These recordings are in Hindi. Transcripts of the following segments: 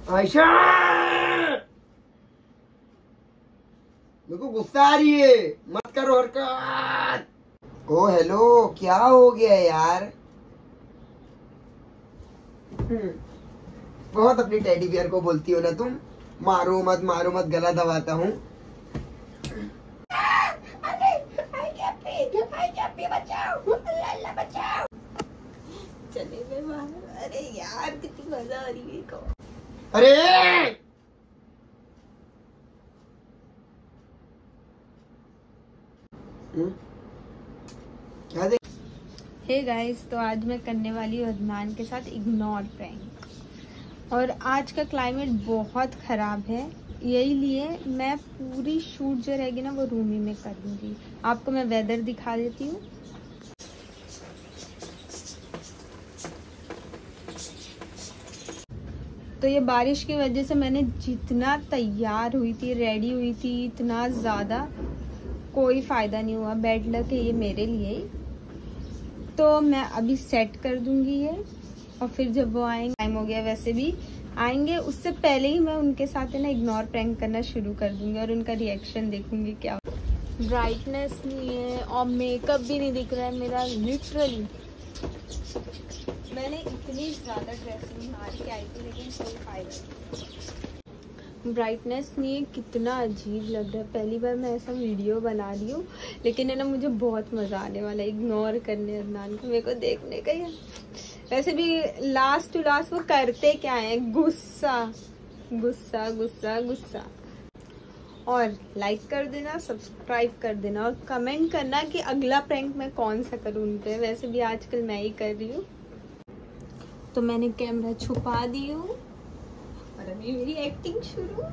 आयशा, मेरे को गुस्सा आ रही है, मत करो हरकत। ओ हेलो, क्या हो गया यार? बहुत अपनी टेडी बियर को बोलती हो ना तुम, मारो मत गला दबाता हूँ। बचाओ। चले गए बाहर। अरे यार कितनी मजा आ रही है। अरे क्या देख? हे गाइस, तो आज मैं करने वाली हूँ अदनान के साथ इग्नोर प्रैंक। और आज का क्लाइमेट बहुत खराब है, यही लिए मैं पूरी शूट जो रहेगी ना वो रूम ही में कर दूंगी। आपको मैं वेदर दिखा देती हूँ। तो ये बारिश की वजह से मैंने जितना तैयार हुई थी, रेडी हुई थी, इतना ज़्यादा कोई फ़ायदा नहीं हुआ। बैड लक है ये मेरे लिए। तो मैं अभी सेट कर दूंगी ये, और फिर जब वो आएंगे, टाइम हो गया वैसे भी आएंगे, उससे पहले ही मैं उनके साथ है ना इग्नोर प्रैंक करना शुरू कर दूंगी और उनका रिएक्शन देखूंगी क्या। ब्राइटनेस नहीं है और मेकअप भी नहीं दिख रहा है मेरा, लिटरली। मैंने इतनी ज़्यादा ड्रेसिंग मार के आई थी लेकिन कोई फायदा नहीं। ब्राइटनेस नहीं है, कितना अजीब लग रहा है। पहली बार मैं ऐसा वीडियो बना रही हूँ, लेकिन है ना मुझे बहुत मज़ा आने वाला है इग्नोर करने अदनान को, मेरे को देखने का ही। वैसे भी लास्ट टू लास्ट वो करते क्या है, गुस्सा गुस्सा गुस्सा गुस्सा। और लाइक कर देना, सब्सक्राइब कर देना और कमेंट करना कि अगला प्रैंक मैं कौन सा करूँ उन पे। वैसे भी आजकल मैं ही कर रही हूँ। तो मैंने कैमरा छुपा दी हूँ और अभी मेरी एक्टिंग शुरू।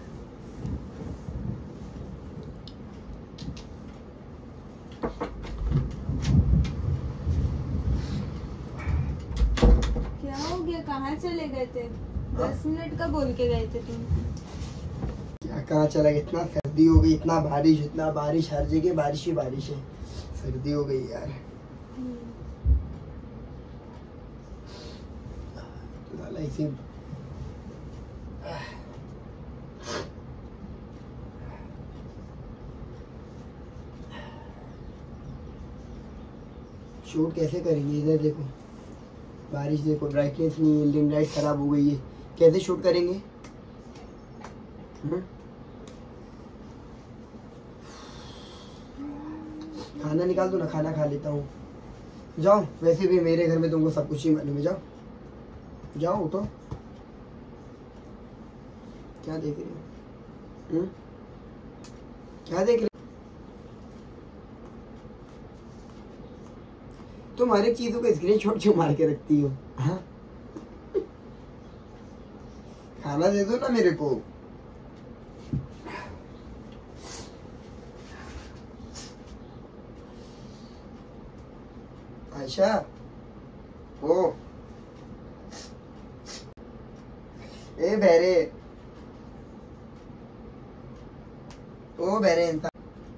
क्या हो गया, कहाँ चले गए थे? 10 मिनट का बोल के गए थे तुम। क्या कहाँ चला गया? इतना सर्दी हो गई, इतना बारिश, हर जगह बारिश ही बारिश है। सर्दी हो गई यार। ऐसी शूट कैसे करेंगे? इधर देखो बारिश, देखो ब्राइटनेस नहीं है, रिंग लाइट खराब हो गई है, कैसे शूट करेंगे? खाना निकाल दो ना, खाना खा लेता हूँ। जाओ, वैसे भी मेरे घर में तुमको सब कुछ ही मालूम है। जाओ जाओ उठो। क्या देख रहे हो? क्या देख रहे हो? तुम हर एक चीजों का स्क्रीनशॉट क्यों मार के रखती हो? हाँ, खाना दे दो ना मेरे को। आयशा, ओ ए बहरे, ओ बहरे इंसान,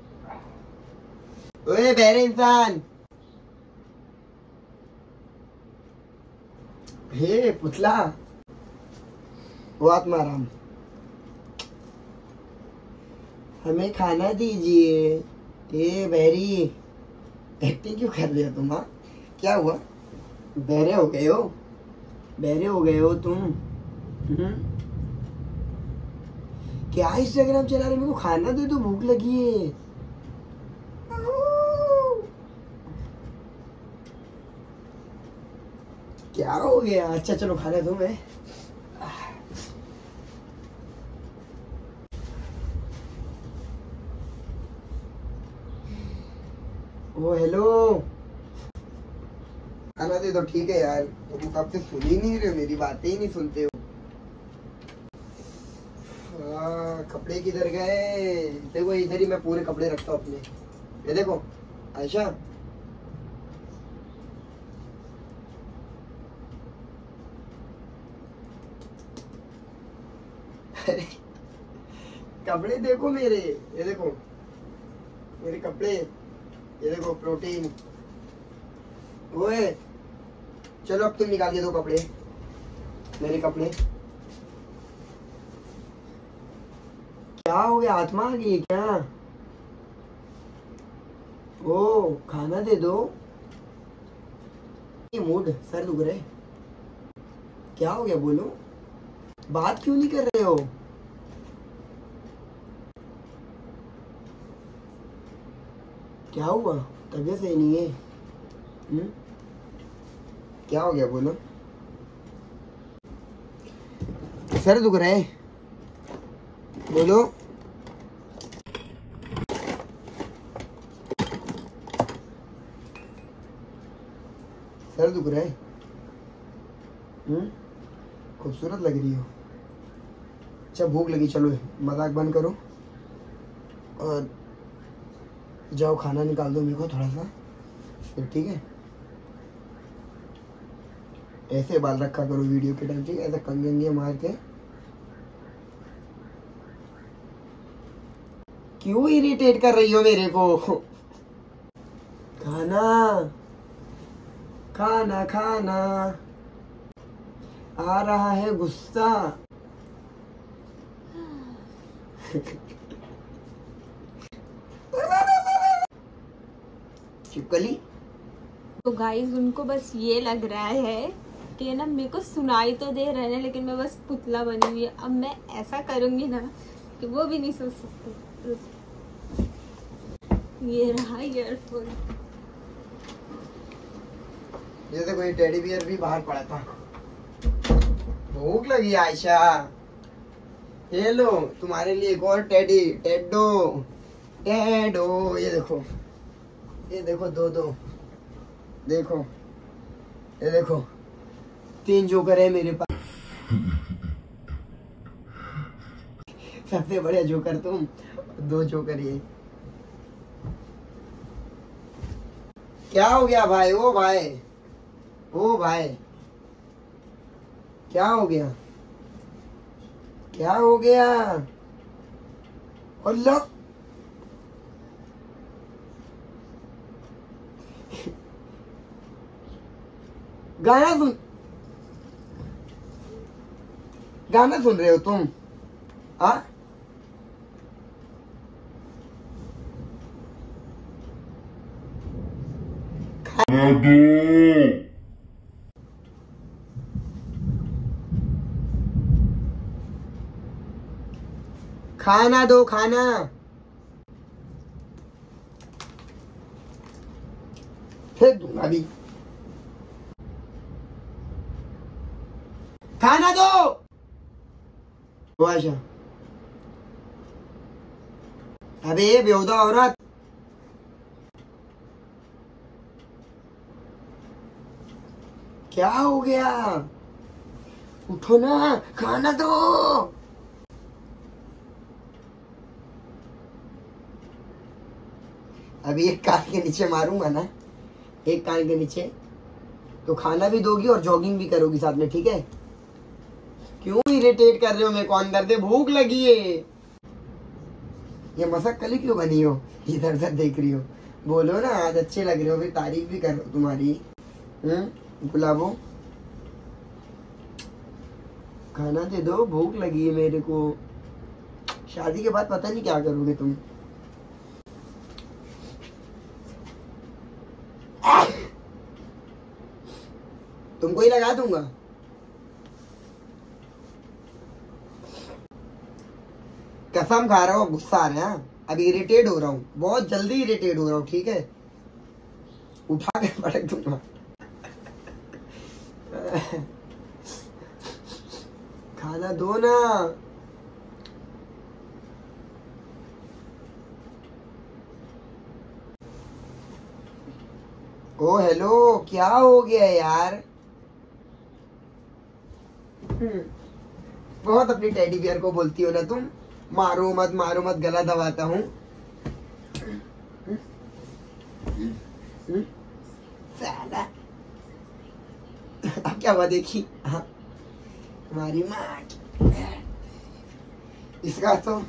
ओए बहरे इंसान, हे पुतला, वो आत्माराम, हमें खाना दीजिए। ए बहरी, एक्टिंग क्यों कर रही हो तुम? हाँ, क्या हुआ? बहरे हो गए हो? बहरे हो गए हो तुम? क्या इंस्टाग्राम चला रहे? मेरे को खाना दे दो, भूख लगी है। क्या हो गया? अच्छा चलो खाने दो। मैं ओ हेलो, खाना दे दो। ठीक है यार, तुम कब से सुन ही नहीं रहे हो, मेरी बातें ही नहीं सुनते हो। कपड़े किधर गए? देखो इधर ही मैं पूरे कपड़े रखता हूँ अपने। ये देखो आयशा, कपड़े देखो मेरे, ये देखो मेरे कपड़े, ये देखो प्रोटीन। ओए चलो अब तुम निकाल के दो कपड़े, मेरे कपड़े। क्या हो गया, आत्मा आ गई क्या? ओ खाना दे दो। ये मूड सर दुख रहे, क्या हो गया बोलो, बात क्यों नहीं कर रहे हो? क्या हुआ, तबीयत सही नहीं है? क्या हो गया बोलो, सर दुख रहा है बोलो। सर दुख रहा है? खूबसूरत लग रही हो। अच्छा भूख लगी, चलो मजाक बंद करो और जाओ खाना निकाल दो मेरे को थोड़ा सा, फिर ठीक है? ऐसे बाल रखा करो वीडियो के टाइम, ठीक है? ऐसा कंघे मार के। क्यों इरिटेट कर रही हो मेरे को? खाना खाना खाना, आ रहा है गुस्सा। चिपकली। तो गाइस उनको बस ये लग रहा है कि ना मेरे को सुनाई तो दे रहे हैं लेकिन मैं बस पुतला बनी हुई है। अब मैं ऐसा करूंगी ना कि वो भी नहीं सोच सकते। ये रहा ईयरफोन। ये तो कोई टेडी बियर भी बाहर पड़ा था। भूख लगी आयशा, ये लो तुम्हारे लिए एक और टेडी, टेडो टेडो। ये देखो दो देखो, ये देखो 3 जोकर है मेरे पास। सबसे बड़े जोकर तुम, 2 जोकर ये। क्या हो गया भाई? ओ भाई, ओ भाई, क्या हो गया? क्या हो गया? अल्लाह, गाना सुन रहे हो तुम? हाँ खाना दो, खाना। फेंक दूंगा अभी। खाना दो। आशा, अबे बेहुदा औरत, क्या हो गया? उठो ना, खाना दो। अभी एक कान के नीचे मारूंगा ना, एक कान के नीचे, तो खाना भी दोगी और जॉगिंग भी करोगी साथ में, ठीक है? क्यों इरिटेट कर रहे हो मेरे को? अंदर से भूख लगी है। ये मसक कली क्यों बनी हो, इधर उधर देख रही हो? बोलो ना, आज अच्छे लग रहे हो, भी तारीफ भी कर रहे हो तुम्हारी। गुलाबो, खाना दे दो, भूख लगी है मेरे को। शादी के बाद पता नहीं क्या करोगे तुम। तुमको ही लगा दूंगा। कसम खा रहा हूँ, गुस्सा आ रहा है। अभी इरिटेट हो रहा हूँ, बहुत जल्दी इरिटेट हो रहा हूँ, ठीक है? उठा के पटक दूंगा। खाना दो ना। ओ हेलो, क्या हो गया यार? बहुत अपनी टेडी बियर को बोलती हो ना तुम, मारो मत गला दबाता हूँ। साला अब क्या हुआ देखी? हाँ तुम्हारी माँ, इसका तो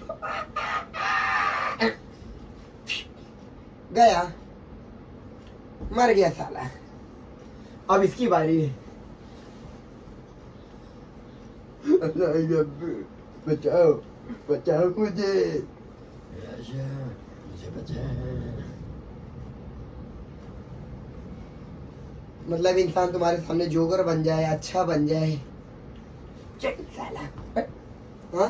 गया। मर गया साला। अब इसकी बारी है। बचाओ बचाओ मुझे, मुझे बचाओ। मतलब इंसान तुम्हारे सामने जोकर बन जाए, अच्छा बन जाए। चल साला। हाँ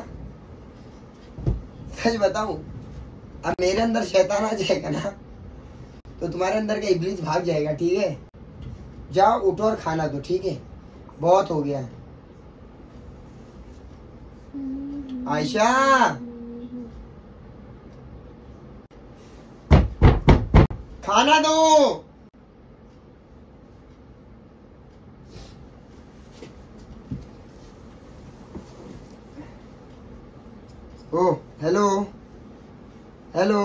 सच बताऊं, अब मेरे अंदर शैतान आ जाएगा ना तो तुम्हारे अंदर का इब्लीस भाग जाएगा। ठीक है, जाओ उठो और खाना दो। ठीक है, बहुत हो गया। आयशा खाना दो। ओ हेलो हेलो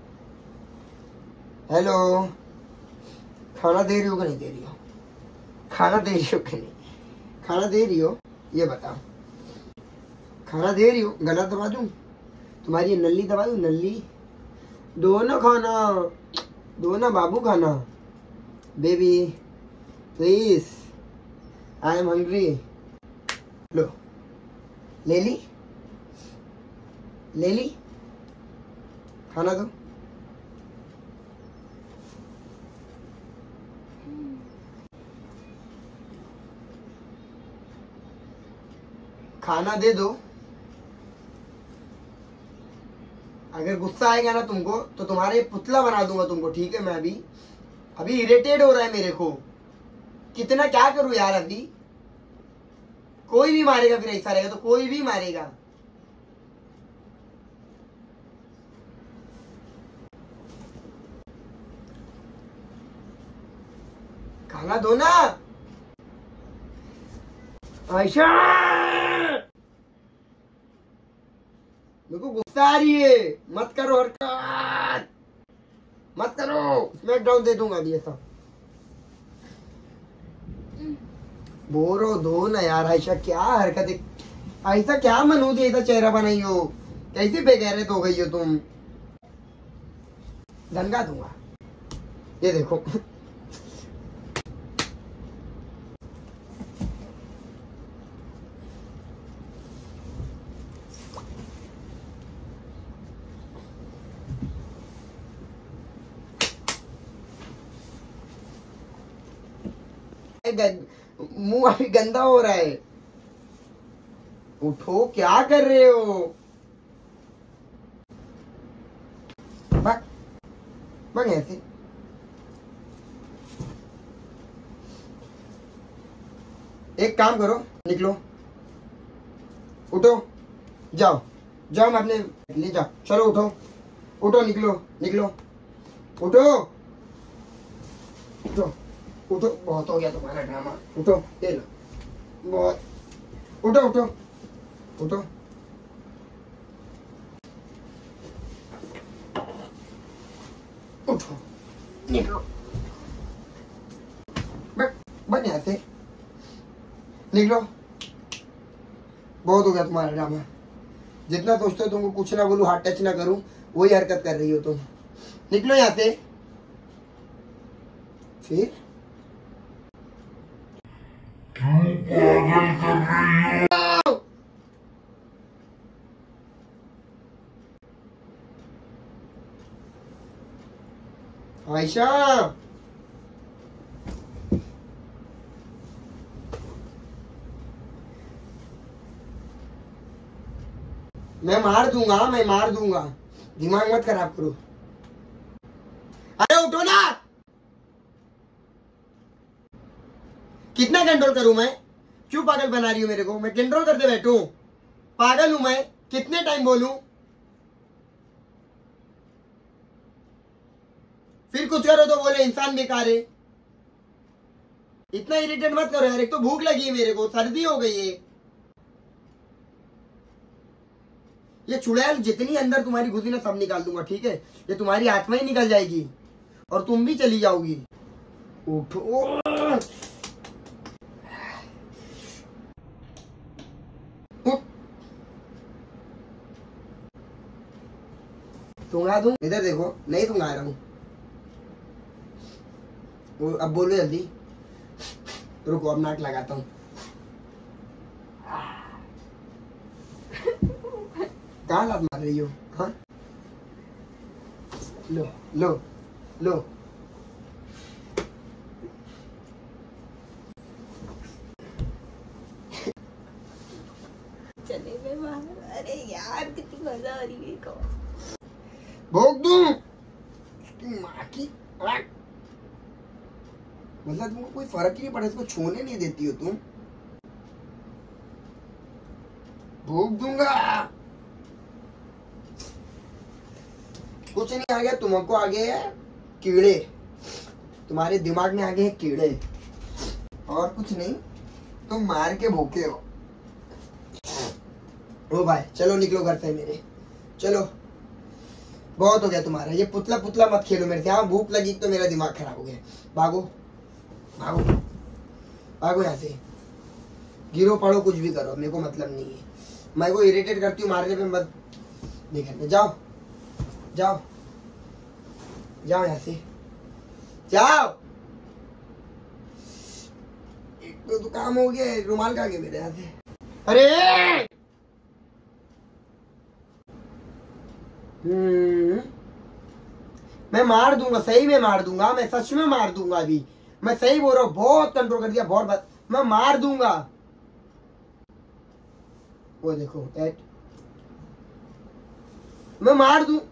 हेलो, खाना दे रही हो कि नहीं दे रही हो? खाना दे रही हो कि नहीं? खाना दे रही हो ये बताओ। खाना दे रही हो? गला दबा दूं? तुम्हारी ये नल्ली दबा दूं? नल्ली दो ना खाना, दो ना बाबू खाना। Baby please, I am hungry. लो ले ली, ले ली, खाना दो। खाना दे दो। अगर गुस्सा आएगा ना तुमको तो तुम्हारे पुतला बना दूंगा तुमको। ठीक है, मैं अभी इरिटेट हो रहा है मेरे को। कितना क्या करूं यार। अभी कोई भी मारेगा, फिर ऐसा रहेगा तो कोई भी मारेगा। खाना दो ना आयशा। मेरे को गुस्सा आ रही है। मत करो हरकत, मत करो। स्मैकडाउन दे दूंगा अभी ऐसा। बोरो दो ना यार। आयशा क्या हरकत है, ऐसा क्या मनूदी ऐसा चेहरा बनाई हो, कैसे बेगैरत हो गई हो तुम। दंगा दूंगा, ये देखो। मुंह अभी गंदा हो रहा है। उठो, क्या कर रहे हो? भाग भाग ऐसे। एक काम करो, निकलो, उठो, जाओ जाओ, मैं अपने ले जाओ। चलो उठो उठो, निकलो निकलो, उठो उठो उठो। बहुत हो गया तुम्हारा ड्रामा। उठो, ये लो, बहुत। उठो उठो उठो। उठो, निकलो, बन यहाँ से, निकलो। बहुत हो गया तुम्हारा ड्रामा। जितना सोचते हो तुमको कुछ ना बोलूं, हाथ टच ना करूं, वही हरकत कर रही हो तुम। निकलो यहाँ से। फिर पागल कर रही हो। आयशा मैं मार दूंगा, मैं मार दूंगा। दिमाग मत खराब करो। अरे उठो ना। कितना कंट्रोल करूं मैं? क्यों पागल बना रही हो मेरे को? मैं कंट्रोल करते बैठूं? पागल हूं मैं? कितने टाइम बोलूं? फिर कुछ करो तो बोले इंसान बेकार है। इतना इरिटेट मत करो यार। एक तो भूख लगी है मेरे को, सर्दी हो गई है। ये चुड़ैल जितनी अंदर तुम्हारी घुसी ना, सब निकाल दूंगा। ठीक है, ये तुम्हारी आत्मा ही निकल जाएगी और तुम भी चली जाओगी। उठो, सूंघा दूं? इधर देखो, नहीं सूंघा रहा हूं। अब बोलो जल्दी। रुको अब नाक लगाता हूँ। कहाँ लात मार रही हो? हाँ लो लो लो। चले गए बाहर। अरे यार कितनी मजा आ रही है। भोग दूं माँ की। मतलब तुमको कोई फर्क ही नहीं पड़ा, इसको छूने नहीं देती हो तुम। भोग दूंगा। कुछ नहीं आ गया, तुमको आ गए हैं कीड़े, तुम्हारे दिमाग में आ गए हैं कीड़े, और कुछ नहीं। तुम मार के भूखे हो। ओ भाई चलो निकलो घर से मेरे, चलो बहुत हो गया तुम्हारा। ये पुतला पुतला मत खेलो मेरे से। हाँ भूख लगी तो मेरा दिमाग खराब हो गया। भागो भागो भागो यहाँ से। गिरो पड़ो कुछ भी करो, मेरे को मतलब नहीं है। मैं को इरिटेट करती हूँ मारने पे, मत नहीं करते। जाओ जाओ जाओ यहाँ से जाओ। एक तो काम हो गया, रुमाल का मेरे यहाँ से। अरे मैं मार दूंगा, सही में मार दूंगा, मैं सच में मार दूंगा। अभी मैं सही बोल रहा हूँ, बहुत कंट्रोल कर दिया, बहुत बात। मैं मार दूंगा। वो देखो एट, मैं मार दूं।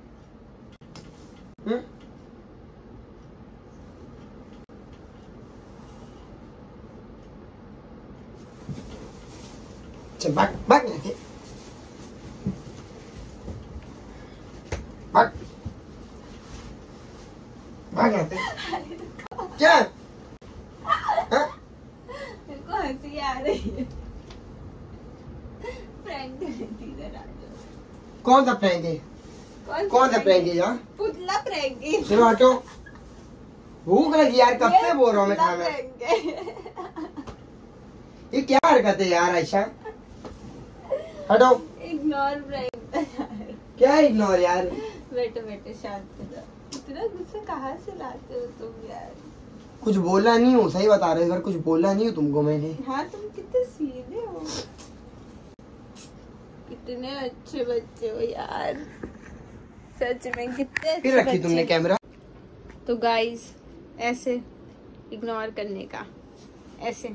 चल भाग भाग यहाँ से, भाग भाग यहाँ से। क्या मेरे को हंसी आ रही है। प्रैंक कर रही थी, इधर आ जाओ। कौन सा प्रैंक है? कौन सा प्रैंक है यार? पुतला प्रैंक है। चलो हटो, भूख लगी यार, कब से बोल रहा हूँ मैं खाना। ये क्या हरकत है यार आयशा? हटो। Ignore prank. क्या इग्नोर यार? बैठो बैठो शांत हो जाओ। इतना गुस्सा कहाँ से लाते हो तुम यार? कुछ बोला नहीं हूँ, सही बता रहे हो, कुछ बोला नहीं हूँ तुमको मैंने। हाँ तुम कितने सीधे हो, कितने अच्छे बच्चे हो यार, सच में कितने अच्छे फिर रखी तुमने कैमरा। तो गाइस ऐसे इग्नोर करने का, ऐसे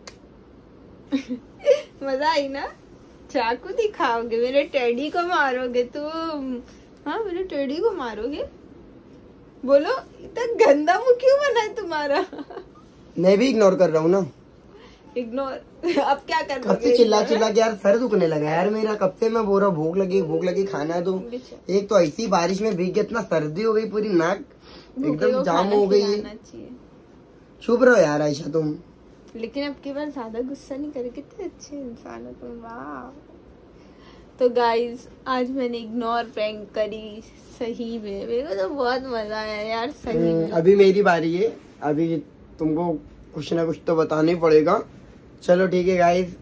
मजा आई ना? चाकू दिखाओगे, मेरे टेडी को मारोगे तुम? हाँ मेरे टेडी को मारोगे? बोलो इतना गंदा मुंह क्यों बना है तुम्हारा? मैं भी इग्नोर कर रहा हूँ ना। इग्नोर अब क्या कर? कब से चिल्ला चिल्ला के यार सर दुखने लगा यार मेरा। कब से मैं बोल रहा हूँ भूख लगी खाना है। तो एक तो ऐसी बारिश में भीग के इतना सर्दी हो गई, पूरी नाक एकदम जाम हो गई। चुप रहो यार आयशा तुम। लेकिन अब की बार ज्यादा गुस्सा नहीं करे, कितने अच्छे इंसान हो तुम, वाह। तो गाइज आज मैंने इग्नोर प्रैंक करी, सही में मेरे को तो बहुत मजा आया यार, सही में। अभी मेरी बारी है, अभी तुमको कुछ ना कुछ तो बताना ही पड़ेगा। चलो ठीक है गाइज,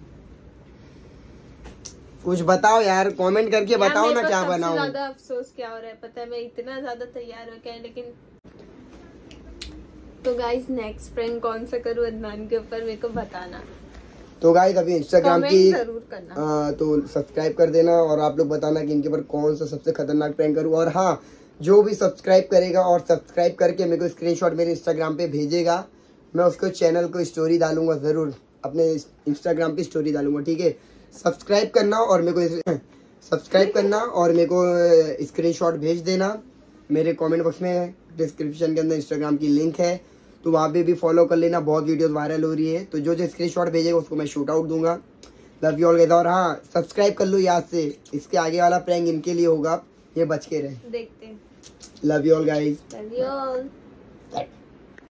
कुछ बताओ यार, कमेंट करके बताओ ना क्या बनाऊं। ज्यादा अफसोस क्या हो रहा है पता है, मैं इतना ज्यादा तैयार हो गया, लेकिन तो गाइज नेक्स्ट प्रैंक कौन सा करूं अदनान के ऊपर, मेरे को बताना। तो गाइज अभी इंस्टाग्राम की जरूर करना, तो सब्सक्राइब कर देना, और आप लोग बताना कि इनके ऊपर कौन सा सबसे खतरनाक प्रैंक करूं। और हाँ, जो भी सब्सक्राइब करेगा और सब्सक्राइब करके मेरे को स्क्रीनशॉट मेरे इंस्टाग्राम पे भेजेगा, मैं उसको चैनल को स्टोरी डालूंगा, जरूर अपने इंस्टाग्राम पे स्टोरी डालूंगा, ठीक है। सब्सक्राइब करना और मेरे को स्क्रीनशॉट भेज देना। मेरे कमेंट बॉक्स में डिस्क्रिप्शन के अंदर इंस्टाग्राम की लिंक है, तो वहाँ पे भी फॉलो कर लेना, बहुत वीडियोस वायरल हो रही है। तो जो स्क्रीनशॉट भेजेगा उसको मैं शूट आउट दूंगा। Love you all guys. और हाँ, सब्सक्राइब कर लो याद से, इसके आगे वाला प्रैंक इनके लिए होगा, ये बच के रहे। देखते हैं। Love you all guys. Love you all.